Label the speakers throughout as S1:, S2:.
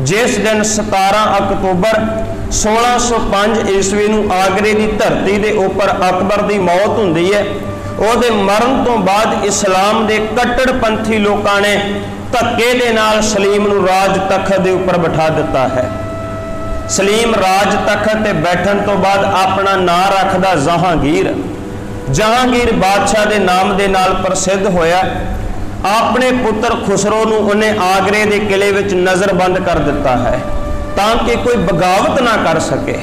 S1: जिस दिन 17 अक्तूबर 1605 ईस्वी नूं आगरे की धरती के उपर अकबर की मौत हुंदी है। ਉਹਦੇ मरण तो बाद इस्लाम के कट्टरपंथी लोगों ने धक्के दे नाल सलीम नूं राज तखत के उपर बिठा दिता है। सलीम राज तखत ते बैठण तो बाद अपना नां रखदा जहांगीर। जहांगीर बादशाह के नाम के नाल प्रसिद्ध होया। अपने पुत्र खुसरो नूं उन्हें आगरे के किले विच नज़रबंद कर दिता है ताकि कोई बगावत ना कर सके।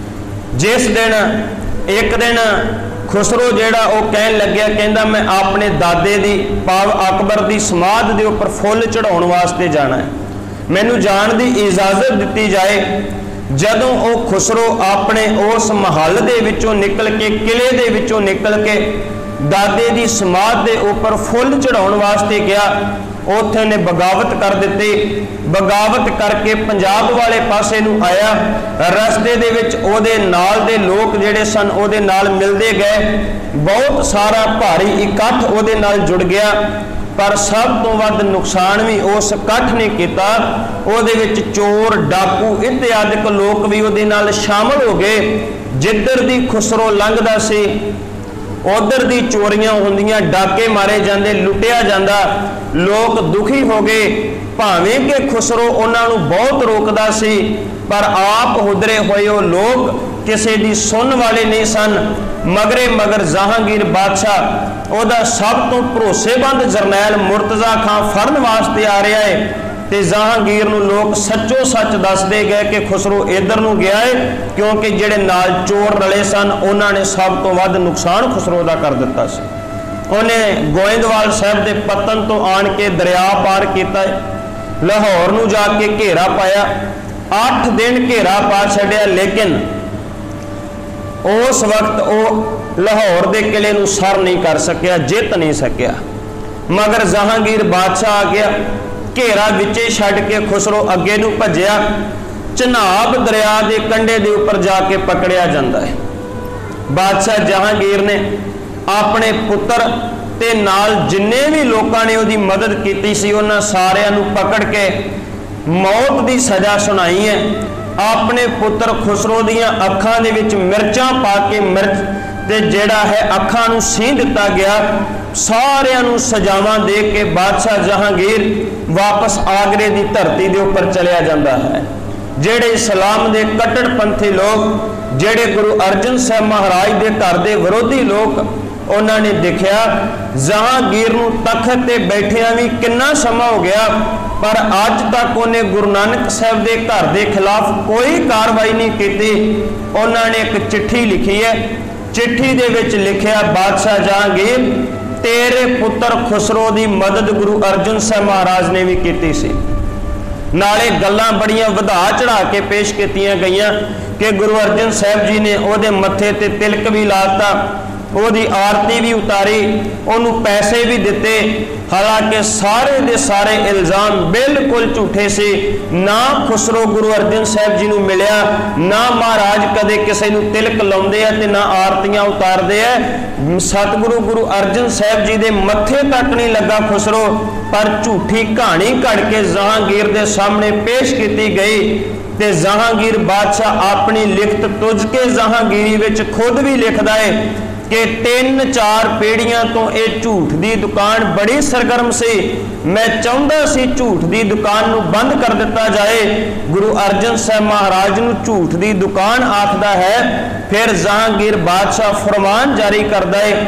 S1: जिस दिन एक दिन खुसरो जिहड़ा वो कहन लग्या, कहंदा मैं अपने दादे दी पाव अकबर की समाध के उपर फुल चढ़ाउण वास्ते जाना है, मैनू जाण की इजाजत दी जाए। जदों वो खुसरो अपने उस महल दे विचों निकल के किले दे विचों निकल के दादे की समाध के उपर फुल चढ़ाउण वास्ते गया, उत्थे ने बगावत कर दी। बगावत करके पंजाब वाले पासे नूं आया। रस्ते दे विच ओहदे नाल दे लोग जिहड़े सन ओहदे नाल मिलदे गए। बहुत सारा भारी इकट्ठ ओहदे नाल जुड़ गया, पर सब तो वध नुकसान भी उस इकट्ठ ने किया। ओहदे विच चोर डाकू इत्यादिक लोग भी ओहदे नाल शामिल हो गए। जिधर दी खुसरो लंघदा सी उधर दी चोरियां होंदियां, डाके मारे जाते, लुटिया जाता। लोग दुखी हो गए। भावें कि खुसरो उन्होंने बहुत रोकदा सी, पर आप हुदरे होए वो लोग किसी की सुन वाले नहीं सन। मगरे मगर जहांगीर बादशाह ओहदा सब तो भरोसेमंद जरनैल मुर्तजा खां फड़न वास्ते आ रहा है। तो जहांगीर नूं लोग सच्चो सच दसदे गए कि खुसरो इधर नूं गया है, क्योंकि जिहड़े नाल चोर रले सन उन्होंने सब तो वध नुकसान खुसरो दा कर दिता सी। उन्हें गोइंदवाल साहब के पतन तो आन के दरिया पार किया, लाहौर नूं जाके घेरा पाया। 8 दिन घेरा पा छड्या, लेकिन उस वक्त वो लाहौर के किले नूं सर नहीं कर सकिया, जित नहीं सकिया। मगर जहांगीर बादशाह आ गया, घेरा विचे छड्ड के खुसरो अगे नूं भज्या। चनाब दरिया के कंढे के उपर जाके पकड़िया जाता है। बादशाह जहांगीर ने अपने पुत्र ते नाल जिन्ने भी लोगों ने उसकी मदद की सी उन्हां सारियां नूं पकड़ के मौत की सज़ा सुनाई है। अपने पुत्र खुसरो दियां अखां दे विच मिर्चां पा के मिर्च ते जिहड़ा है अखां नूं सीं दिता गया। सारियां नूं सजावां दे के बादशाह जहांगीर वापस आगरे की धरती के उपर चलिया जाता है। जेड़े इस्लाम के कट्टरपंथी लोग, जेड़े गुरु अर्जन साहब महाराज के घर के विरोधी लोग, उन्होंने देखा जहांगीर नूं तखत ते बैठिया भी कितना समा हो गया, पर अज तक उन्हें गुरु नानक साहब के घर के खिलाफ कोई कार्रवाई नहीं की। उन्होंने एक चिट्ठी लिखी है। चिट्ठी दे विच लिखिया, बादशाह जहांगीर तेरे पुत्र खुसरो की मदद गुरु अर्जन साहब महाराज ने भी की सी। नाले गल्लां बड़ियां वधा चढ़ा के पेश कीतियां गईयां कि गुरु अर्जन साहब जी ने उहदे मत्थे ते तिलक भी लाता, ਉਹਦੀ आरती भी उतारी, ਉਹਨੂੰ पैसे भी दिते। हालांकि सारे दे सारे इल्जाम बिल्कुल झूठे से। ना खुसरो गुरु अर्जन साहब जी नूं मिलिया, ना महाराज कदे किसी नूं तिलक लाउंदे आ ते ना आरतियां उतारदे आ। सतगुरु गुरु अर्जन साहब जी दे मत्थे तक नहीं लगा खुसरो, पर झूठी कहानी घड़ के जहांगीर दे सामने पेश की गई। ते जहांगीर बादशाह अपनी लिखत तुझ के जहांगीरी विच खुद भी लिखदा है कि 3-4 पीढ़ियां तो यह झूठ की दुकान बड़ी सरगर्म सी। मैं चाहता सी झूठ की दुकान नूं बंद कर दिता जाए। गुरु अर्जन साहब महाराज नूं झूठ की दुकान आखदा है। फिर जहांगीर बादशाह फरमान जारी करता है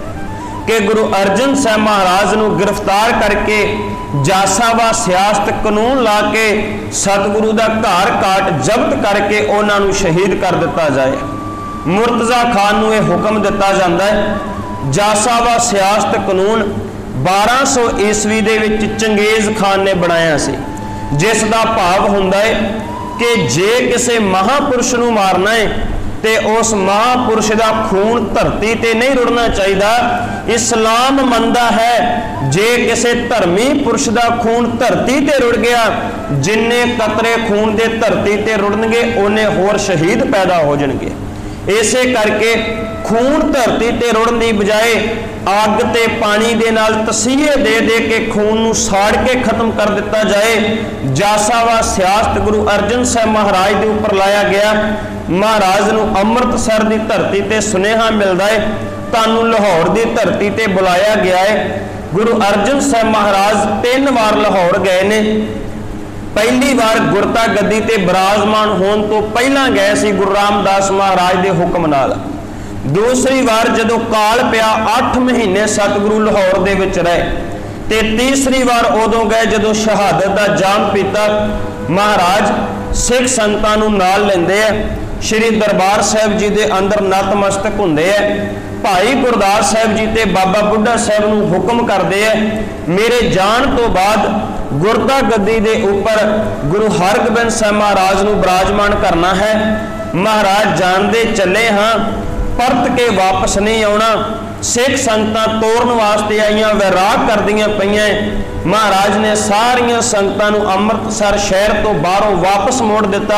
S1: कि गुरु अर्जन साहब महाराज नूं गिरफ्तार करके जासा व सियासत कानून ला के सतगुरु का घर काट जब्त करके उन्होंने शहीद कर दिता जाए। मुर्तजा खान नूं यह हुक्म दिता जाता है। जासा व सियासत कानून 1200 ईस्वी दे विच चंगेज खान ने बनाया सी, जिस दा भाव हुंदा है कि जे किसी महापुरुष नूं मारना है तो उस महापुरुष का खून धरती ते नहीं रुड़ना चाहिए। इस्लाम मनदा है जे किसी धर्मी पुरुष का खून धरती ते रुड़ गया, जिन्ने कतरे खून के धरती ते रुड़नगे उन्ने होर शहीद पैदा हो जाणगे। इसे करके खून धरती ते रुड़न की बजाय अग ते पानी दे नाल तसीहे दे दे के खून नूं साड़ के खत्म कर दिता जाए। जासा व सियासत गुरु अर्जन साहब महाराज के उपर लाया गया। महाराज नूं अमृतसर की धरती ते सुनेहा मिलता है, तुहानूं लाहौर की धरती ते बुलाया गया है। गुरु अर्जन साहब महाराज 3 बार लाहौर गए ने। पहली बार गुरता गद्दी ते विराजमान होने तो पहला गए सी गुरु रामदास महाराज के हुक्म नाल। दूसरी बार जदों काल पिया 8 महीने सतगुरु लाहौर दे विच रहे, ते तीसरी बार उदों गए जदों शहादत का जाम पीता। महाराज सिख संतां नूं नाल लैंदे आ, श्री दरबार साहिब जी दे अंदर नतमस्तक हुंदे आ। भाई गुरदास साहिब जी ते बाबा बुढ़ा साहिब नूं हुक्म करदे आ, मेरे जान तो बाद गुरता गद्दी दे उपर गुरु हरगोबिंद साहब महाराज नूं विराजमान करना है। महाराज जानदे चले हाँ, परत के वापस नहीं आना। सिख संगतां तोड़न वास्ते आईयां, वैराग करदियां पईयां। महाराज ने सारियां संगतां नूं अमृतसर शहर तो बाहरों वापस मोड़ दिता।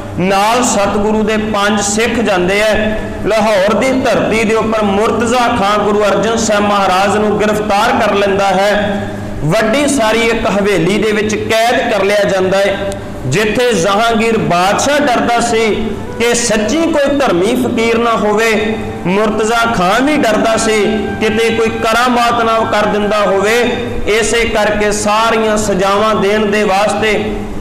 S1: नाल सतगुरु दे 5 सिख जांदे है। लाहौर की धरती के उपर मुर्तजा खां गुरु अर्जन साहब महाराज नूं गिरफ्तार कर लैंदा है। वड्डी सारी एक हवेली दे विच कैद कर लिया जाता है, जिथे जहांगीर बादशाह डरदा सी कि सच्ची कोई धर्मी फकीर ना होवे। मुर्तजा खां भी डरदा सी किते कोई करामात ना कर दिंदा होवे। इसे करके सारियां सजावां देण दे वास्ते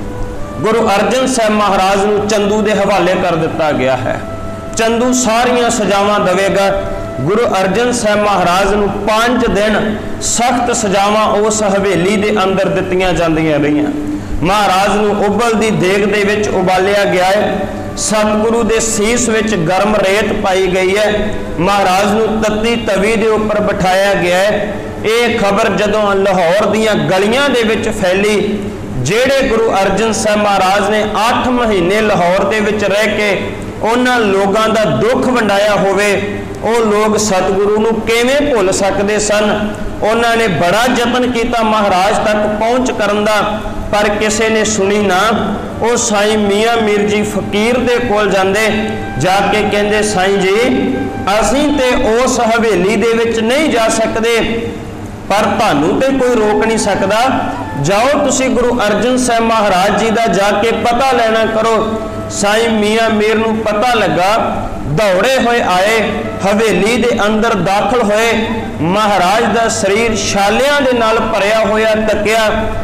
S1: गुरु अर्जन साहब महाराज नूं चंदू दे हवाले कर दिता गया है। चंदू सारियां सजावां देवेगा। गुरु अर्जन साहब महाराज नूं 5 दिन सख्त सजावां उस हवेली दे अंदर दित्तियां जांदियां रहियां। महाराज नूं उबलदी देग दे विच उबालिया गया है। सतगुरु दे सीस विच गर्म रेत पाई गई है। महाराज नूं तत्ती तवी दे उपर बिठाया गया है। ये खबर जदों लाहौर दीयां गलियां दे विच फैली, जेड़े गुरु अर्जन साहब महाराज ने 8 महीने लाहौर दे विच रह के उन्हां लोगां दा दुख वंडाया होवे, वो लोग सतगुरु नूं किवें भुल सकदे सन। उन्होंने बड़ा यतन किया महाराज तक पहुँच करन दा, पर किसी ने सुनी ना। वो साईं मियाँ मीर जी फकीर दे कोल जांदे, जाके कहंदे साईं जी असीं ते उस हवेली दे विच नहीं जा सकदे, पर तुहानूं ते कोई रोक नहीं सकदा। जाओ तुसी गुरु अर्जन साहब महाराज जी दा जाके पता लेना करो। साईं मियाँ मीर नूं पता लगा, दौड़े हुए आए, हवेली दे अंदर दाखिल होए। महाराज दा शरीर छालियां दे नाल भरिया होया तकिया,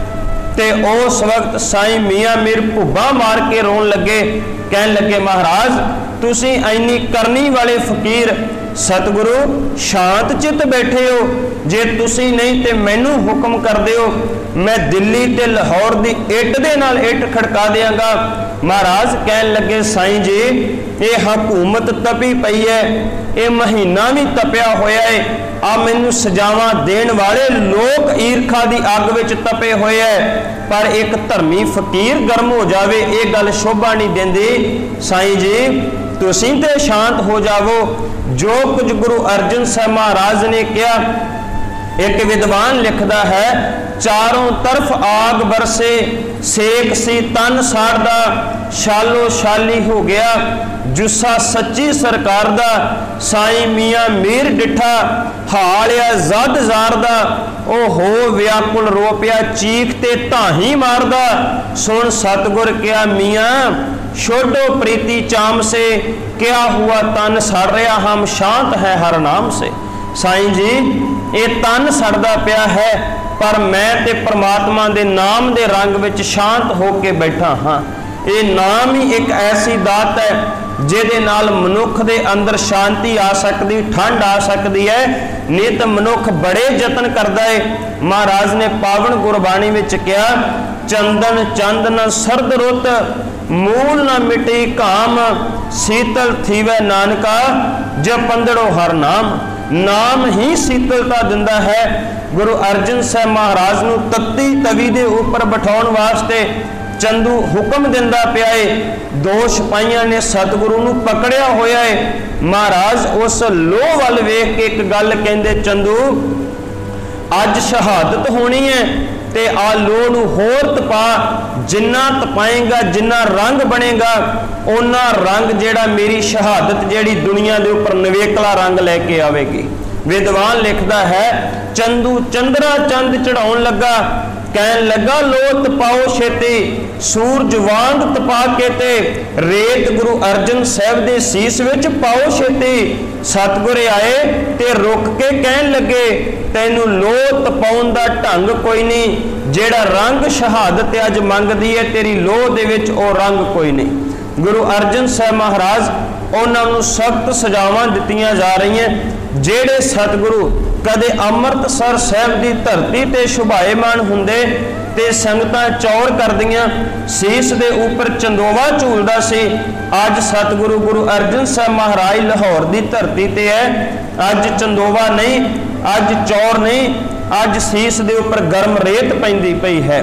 S1: ते उस वक्त साईं मियाँ मीर भुब्बा मार के रोन लगे। कहन लगे महाराज तुसी इन्नी करनी वाले फकीर सतगुरु शांत चित बैठे हो, जे तुसी नहीं ते मैनू हुक्म कर दिओ, मैं दिल्ली ते लाहौर दी इट दे नाल इट खड़का देंगा। महाराज कहन लगे साईं जी ये हुकूमत तपी पई है, ये महीना भी तपिया होया है। आ मैनू सजावां देण वाले लोग ईरखा दी अग विच तपे होए है, पर एक धर्मी फकीर गर्म हो जावे ये गल शोभा नहीं देंदी। साईं जी तुसीं ते शांत हो जावो। जो कुछ गुरु अर्जन साहब महाराज ने कहा, एक विद्वान लिखता है, चारों तरफ आग बरसे, सेक सी तन साड़दा, शालो शाली हो गया जुस्सा सच्ची सरकार दा। साईं मियाँ मीर डिठा हालिया जद ज़ारदा, ओ हो व्याकुल रो पिया चीख ते धाही मारदा। सुन सतगुर क्या मियाँ छोड़ो प्रीति चाम से, क्या हुआ तन सड़ रहा हम शांत है हर नाम से। साईं जी ये तन सड़दा पिया है, पर मैं ते परमात्मा दे नाम दे रंग विच शांत होके बैठा हाँ। ये नाम ही एक ऐसी दात है जिहदे नाल मनुख दे अंदर शांति आ सकती, ठंड आ सकती है। नित मनुख बड़े यतन करता है। महाराज ने पावन गुरबाणी विच कहा, चंदन चंद न सरद रुत, मूल न मिटी काम, शीतल थीवै नानका, जपंदड़ो हर नाम। नाम ही शीतलता दिंदा है। गुरु अर्जन साहब महाराज नूं तत्ती तवी दे उपर बिठाउण वास्ते चंदू हुक्म दिंदा पिया है। दो सिपाहियां ने सतगुरु नूं पकड़िया होया है। महाराज उस लोह वल वेख के एक गल कहंदे, चंदू अज शहादत होनी है, ते आ लोह नूं होर तपा, जिन्ना तपाएगा जिन्ना रंग बनेगा उन्ना रंग जेड़ा मेरी शहादत जेड़ी दुनिया के उपर नवेकला रंग लैके आवेगी। विद्वान लिखता है चंदू चंद्रा चंद चढ़ाउण लगा, कहन लगा लो तपाओ छेती, सूरज वांग तपा के ते रेत गुरु अर्जन साहब दे सीस विच पाओ छेती। सतगुर आए ते रुक के कहन लगे तैनू लो तपाउण दा ढंग कोई नहीं, जेड़ा रंग शहादत अज मंगदी है तेरी लोह दे विच ओ रंग कोई नहीं। गुरु अर्जन साहब महाराज उन्होंने सख्त सजावां दित्तियां जा रही हैं। जेड़े सतगुरु कदे अमृतसर साहब की धरती ते शुभाएमान हुंदे ते संगतां चौर करदियां, सीस दे उपर चंदोवा झूलदा सी। अज सतगुरु गुरु अर्जन साहब महाराज लाहौर की धरती ते है, अज चंदोवा नहीं, अज चौर नहीं, अज सीस दे उपर गर्म रेत पैंदी पई है।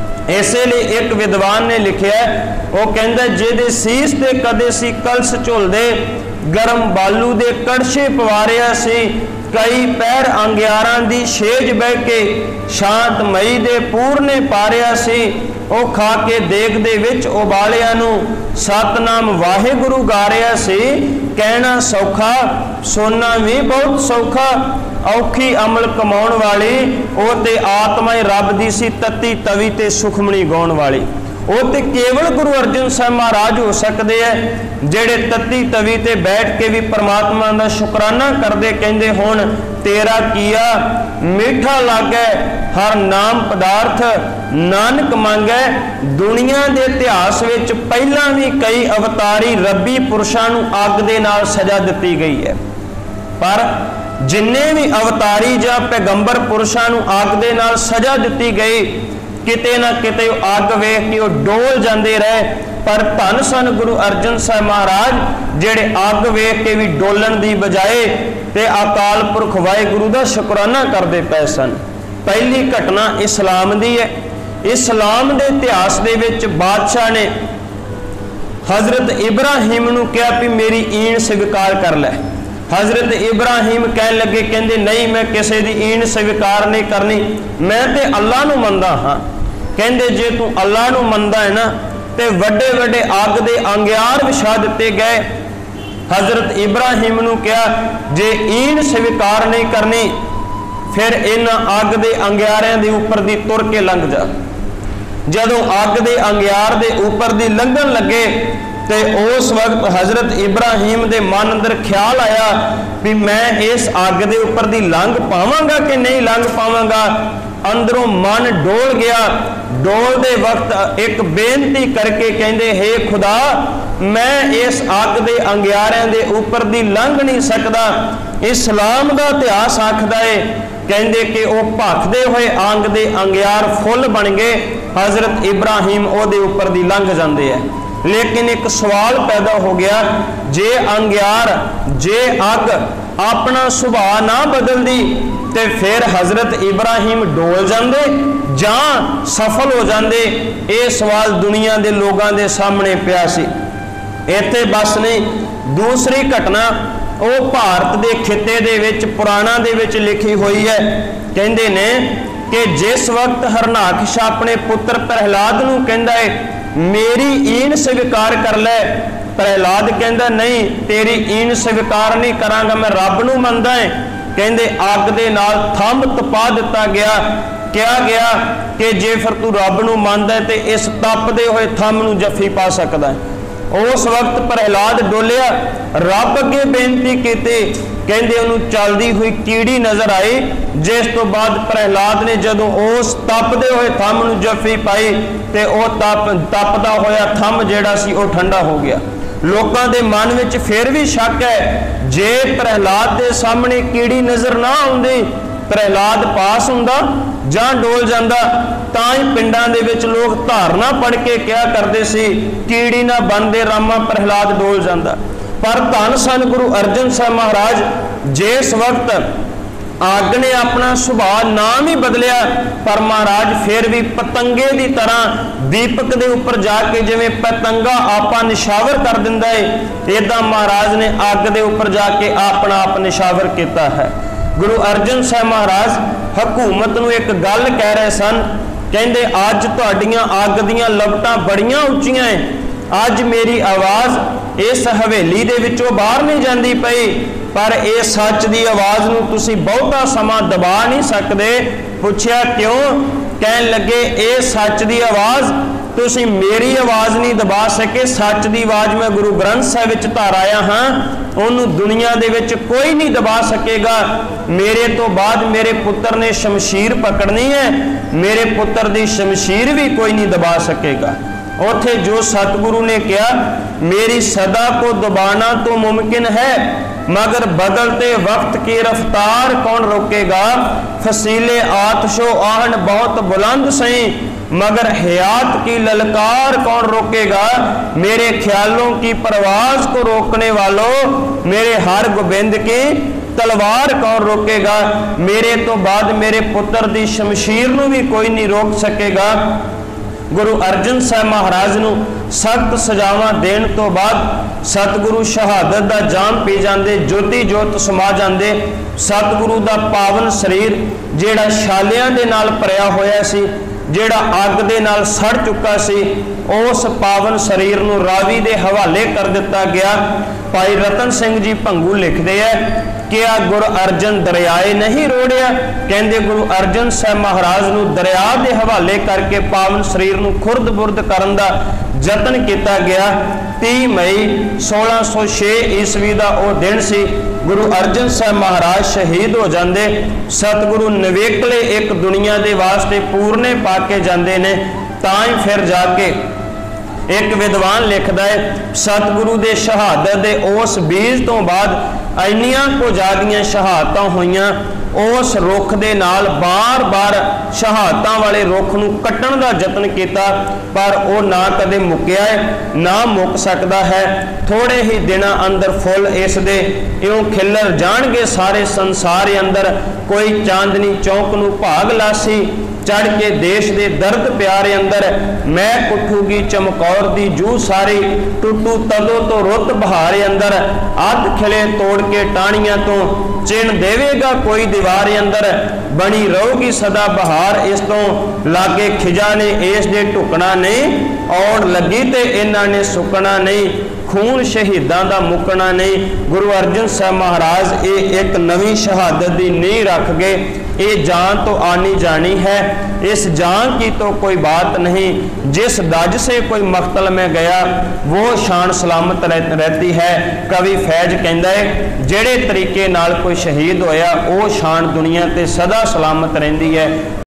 S1: इसलिए एक विद्वान ने लिखिया, वो कहंदा जिहदे सीस ते कदे सी कलश झुलदे, गर्म बालू दे कड़छे पवारिया सी, कई पैर अंगियारां दी छेज बह के शांत मई दे पूरने पारिया सी। ओ खा के देग दे विच उबालिया नूं सतनाम वाहिगुरु गारिया सी। कहना सौखा सोना भी बहुत सौखा, औखी अमल कमाउण वाली ओ ते आत्मा रब दी सी, तत्ती तवी ते सुखमणी गाउण वाली वो तो केवल गुरु अर्जन साहब महाराज हो सकते हैं, जेड़े तत्ती तवी ते बैठ के भी परमात्मा का शुकराना करते, कहते हुण तेरा किया मीठा लागे हर नाम पदार्थ, नानक मांगे। दुनिया के इतिहास विच पहला भी कई अवतारी रब्बी पुरुषां नूं अग दे नाल सजा दिती गई है, पर जिन्ने भी अवतारी जां पैगंबर पुरुषां नूं अग दे नाल सजा दिती गई, किते ना किते अग वेख के वो डोल जाते रहे। पर धन सन गुरु अर्जन साहब महाराज जेड़े अग वेख के भी डोलन की बजाय ते अकाल पुरख वाहिगुरु का शुकराना करते पे सन। पहली घटना इस्लाम की है। इस्लाम के इतिहास दे विच बादशाह ने हजरत इब्राहिम नूं कहा भी मेरी ईण स्वीकार कर लै। हजरत इब्राहिम कह लगे, कहते नहीं मैं किसी की ईण स्वीकार नहीं करनी, मैं तो अल्लाह नूं मनदा हाँ। कहते जे तू अल्लाह नूं मनदा है ना तो वड्डे वड्डे अग दे अंगियार विछा दिते गए। हजरत इब्राहिम नूं कहा जे ईण स्वीकार नहीं करनी फिर इन्हां अग दे अंगियारियां दे उपर दी तुर के लंघ जा। जदों अग दे अंगियार दे उपर दी लंघन लगे ते उस वक्त हजरत इब्राहिम दे मन अंदर ख्याल आया भी मैं इस अग दे उपर दी लंघ पावांगा कि नहीं लंघ पावांगा। अंदरों मन डोल गया। डोल दे वक्त एक बेनती करके कहंदे हे खुदा मैं इस अग दे अंगियारियां दे उपर दी लंघ नहीं सकदा। इस्लाम दा इतिहास आखदा है कहंदे कि वह भखदे हुए अंग दे अंगियार फुल बन गए। हजरत इब्राहिम ओहदे उपर दी लंघ जांदे है। लेकिन एक सवाल पैदा हो गया, जे अंगियार जे अग अपना सुभाव ना बदलती तो फिर हजरत इब्राहिम डोल जाते जां सफल हो जाते। ये सवाल दुनिया के लोगों के सामने पिया सी। इत्थे बस नहीं, दूसरी घटना वो भारत के खिते दे विच पुराणा दे विच लिखी हुई है। कहंदे ने कि जिस वक्त हरनाकश अपने पुत्र प्रहलाद नूं कहंदा है मेरी ईण स्वीकार कर लै, प्रहलाद कहंदा नहीं तेरी ईण स्वीकार नहीं करांगा, मैं रब नूं मनदा है। कहंदे अग दे नाल थंब तपा दिता गया। कहा गया कि जे फिर तू रब नूं मनदा है ते इस तपदे हुए थंब नूं जफ्फी पा सकदा है। उस वक्त प्रहलाद डोलिया, रब अगे बेनती की, कहंदे उन्होंने चलती हुई कीड़ी नजर आई। जिस तो बाद प्रहलाद ने जदों उस तपदे हुए थंब नूं जफ्फी पाई तो वह तपदा होया थंब जिहड़ा सी वह ठंडा हो गया। लोगों के मन में फिर भी शक है, जे प्रहलाद के सामने कीड़ी नजर ना आउंदी प्रहलाद पास हुंदा जां डोल जांदा, तां ही पिंडां दे विच लोग धारना पढ़ के क्या करते सी कीड़ी ना बनदे रामा प्रहलाद डोल जांदा। पर धन सन गुरु अर्जन साहब महाराज जिस वक्त अग ने अपना सुभाव नाम ही बदलिया पर महाराज फिर भी पतंगे की तरह दीपक के उपर जाके जिवें पतंगा आपा निशावर कर दिंदा है, इदां महाराज ने अग के उपर जाके अपना आप निशावर किया है। गुरु अर्जन साहब महाराज हकूमत नूं एक गल कह रहे सन कहते अज तुहाडियां अग दीयां लपटां बड़ियां उच्चियां है, अज मेरी आवाज़ इस हवेली दे विचों बाहर नहीं जाती पई, पर यह सच की आवाज़ नूं तुसीं बहुता समा दबा नहीं सकते। पुछया क्यों? कहन लगे ये सच की आवाज़ तुसीं मेरी आवाज़ नहीं दबा सके, सच की आवाज़ मैं गुरु ग्रंथ साहिब विच धर आया हाँ, उन्होंने दुनिया दे विच कोई नहीं दबा सकेगा। मेरे तो बाद मेरे पुत्र ने शमशीर पकड़नी है, मेरे पुत्र की शमशीर भी कोई नहीं दबा सकेगा। उथे जो सतगुरु ने कहा मेरी सदा को दबाना तो मुमकिन है, मगर बदलते वक्त की रफ्तार कौन रोकेगा। फसीले आतशो आहन बहुत बुलंद सही, मगर हयात की ललकार कौन रोकेगा। मेरे ख्यालों की परवाज को रोकने वालों, मेरे हर गोबिंद की तलवार कौन रोकेगा। मेरे तो बाद मेरे पुत्र की शमशीर नूं भी कोई नहीं रोक सकेगा। गुरु अर्जन साहब महाराज नूं सख्त सजावां देण तो बाद सतगुरु शहादत दा जाम पी जाते, ज्योति जोत समा जाते। सतगुरु दा पावन शरीर जिहड़ा छालियां दे नाल भरिया होया सी, जिहड़ा अग दे नाल सड़ चुका सी, उस पावन शरीर नूं रावी दे हवाले कर दिता गया। भाई रतन सिंह जी भंगू लिखते हैं कि आ गुरु अर्जन दरियाए नहीं रोड़िया, कहते गुरु अर्जन साहब महाराज नूं दरिया के हवाले करके पावन शरीर नूं खुरद बुरद करन दा जतन किया गया। 30 मई 1606 ईस्वी का वह दिन सी, गुरु अर्जन साहब महाराज शहीद हो जाते। सतगुरु नवेकले एक दुनिया के वास्ते पूरने पा के जाते ने, तां ही फिर जाके एक विद्वान लिखता है सतगुरु के शहादत के उस बीज तो बाद इन्नियां को जादियां शहादतां होईयां, उस रुख दे नाल बार बार शहादतां वाले रुख नूं कट्टण दा जतन किया, पर वह ना कदे मुक्या है ना मुक सकता है। थोड़े ही दिनां अंदर फुल इस दे इउं खिलर जाणगे सारे संसार अंदर। कोई चांदनी चौक नूं भाग लासी चढ़ के देश दे दर्द प्यारे अंदर, मैं उठूगी चमकौर दी जू सारी, टुटू तदों तो रुत बहारे अंदर, अध खिले तोड़ के टाणियां तो चिन देवेगा कोई दीवार अंदर, बनी रहूगी सदा बहार इस तो लागे खिजा ने इस दे ढुकना नहीं, और लगी ते इन्हां ने सुकना नहीं, खून शहीदां दा मुकना नहीं। गुरु अर्जन साहब महाराज ये एक नवी शहादत की नींह रख गए। ये जान तो आनी जानी है, इस जान की तो कोई बात नहीं, जिस दज से कोई मख्तल में गया वो शान सलामत रहती है। कवि फैज कहता है जेड़े तरीके नाल कोई शहीद होया वो शान दुनिया ते सदा सलामत रहिंदी है।